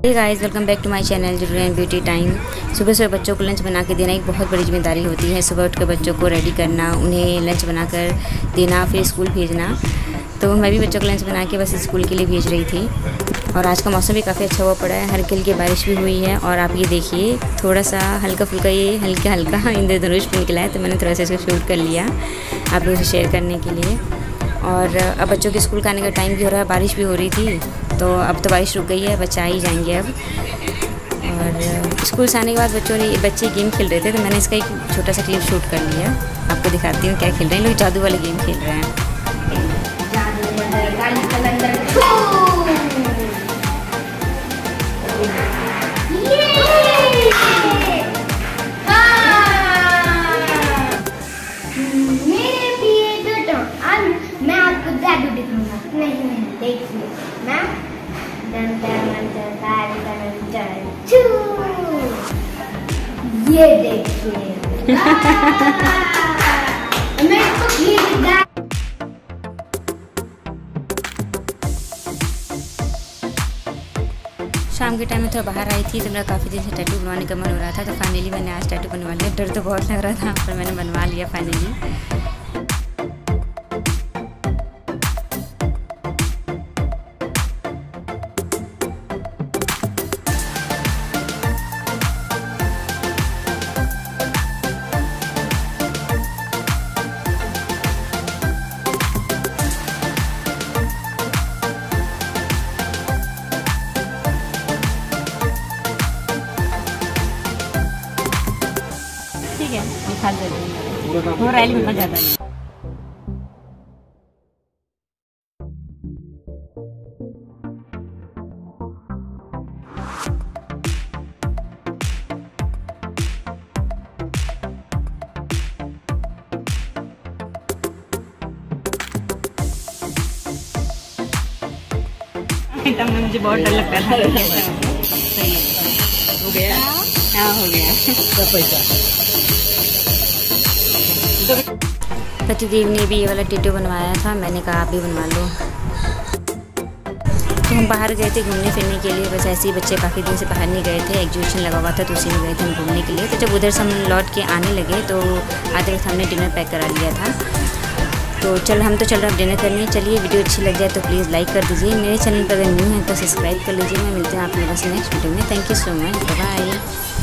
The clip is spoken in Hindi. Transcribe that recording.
Hey guys, welcome back to my channel जुडू एंड ब्यूटी टाइम। सुबह सुबह बच्चों को लंच बना के देना एक बहुत बड़ी जिम्मेदारी होती है। सुबह उठ कर बच्चों को रेडी करना, उन्हें लंच बनाकर देना, फिर स्कूल भेजना। तो मैं भी बच्चों को लंच बना के बस स्कूल के लिए भेज रही थी। और आज का मौसम भी काफ़ी अच्छा हुआ पड़ा है, हल्की हल्की बारिश भी हुई है। और आप ये देखिए, थोड़ा सा हल्का फुल्का ये हल्का इंद्रधनुष भी निकला है, तो मैंने थोड़ा सा इसको शूट कर लिया आप लोगों से शेयर करने के लिए। और अब बच्चों के स्कूल का आने का टाइम भी हो रहा है, बारिश भी हो रही थी, तो अब तो बारिश रुक गई है, बच्चे आ ही जाएंगे अब। और स्कूल से आने के बाद बच्चे गेम खेल रहे थे, तो मैंने इसका एक छोटा सा क्लिप शूट कर लिया। आपको दिखाती हूँ क्या खेल रहे हैं। लोग जादू वाले गेम खेल रहे हैं। मैं आपको जादू दिखाऊंगा। नहीं देखिए, मैं ये देखिए। शाम के टाइम में थोड़ा बाहर आई थी, तो मेरा काफ़ी दिन से टैटू बनवाने का मन हो रहा था, तो फाइनली मैंने आज टैटू बनवा लिया। डर तो बहुत लग रहा था, पर मैंने बनवा लिया फाइनली। ठीक है, दिखा दे वो रैली में ज़्यादा नहीं। तब मुझे बहुत डर लगता था। हो गया, हाँ हो गया। पतिदेव ने भी ये वाला टैटू बनवाया था, मैंने कहा आप भी बनवा लो। तो हम बाहर गए थे घूमने फिरने के लिए, बस ऐसे ही बच्चे काफ़ी दिन से बाहर नहीं गए थे, एग्जीबिशन लगा हुआ था तो उसी में गए थे हम घूमने के लिए। तो जब उधर से हम लौट के आने लगे तो आधे वक्त हमने डिनर पैक करा लिया था। तो हम तो चल रहे हैं डिनर करने। चलिए, वीडियो अच्छी लग जाए तो प्लीज़ लाइक कर दीजिए। मेरे चैनल पर अगर न्यू है तो सब्सक्राइब कर लीजिए। मैं मिलते हैं आप लोगों से नेक्स्ट वीडियो में। Thank you so much, bye.